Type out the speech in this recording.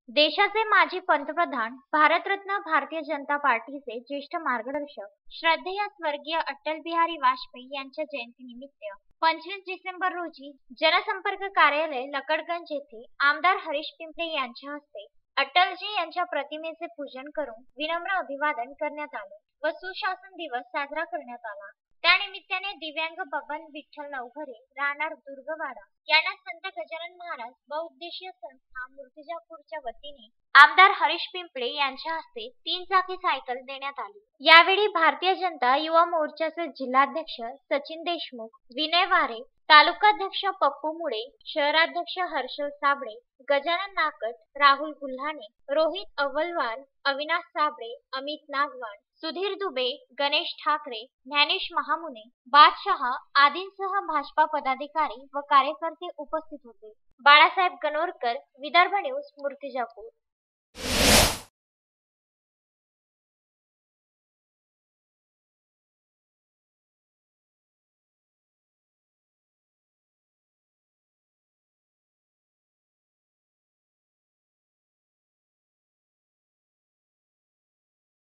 देशाचे माजी पंतप्रधान, भारतरत्न भारतीय जनता पार्टीचे ज्येष्ठ मार्गदर्शक, श्रद्धेय स्वर्गीय अटल बिहारी वाजपेयी यांच्या जयंतीनिमित्त 25 डिसेंबर रोजी जनसंपर्क कार्यालय लकडगंज येथे आमदार हरीश पिंपळे यांच्या हस्ते अटलजी यांच्या प्रतिमेचे पूजन करून विनम्र अभिवादन करण्यात आले व सुशासन दिवस साजरा करण्यात आला। त्यानिमित्ताने दिव्यांग बबन विठ्ठल नवघरे राहणार दुर्गवाडा यांना संत गजानन महाराज बहुउद्देशीय संस्था मूर्तिजापूरच्या वतीने आमदार हरीश पिंपळे यांच्या हस्ते 3 चाकी सायकल देण्यात आली। यावेळी भारतीय जनता युवा मोर्चाचे जिल्हाध्यक्ष सचिन देशमुख, विनय वारे, तालुकाध्यक्ष पप्पू मुळे, शहराध्यक्ष हर्षल साबळे, गजानन नाकट, राहुल गुल्हाने, रोहित अव्वलवाल, अविनाश साबळे, अमित नागवाड, सुधीर दुबे, गणेश ठाकरे, ज्ञानेश महामुने, बादशाह आदींसह भाजपा पदाधिकारी व कार्यकर्ते उपस्थित होते। बाळासाहेब गणोरकर, विदर्भ न्यूज, मूर्तिजापूर।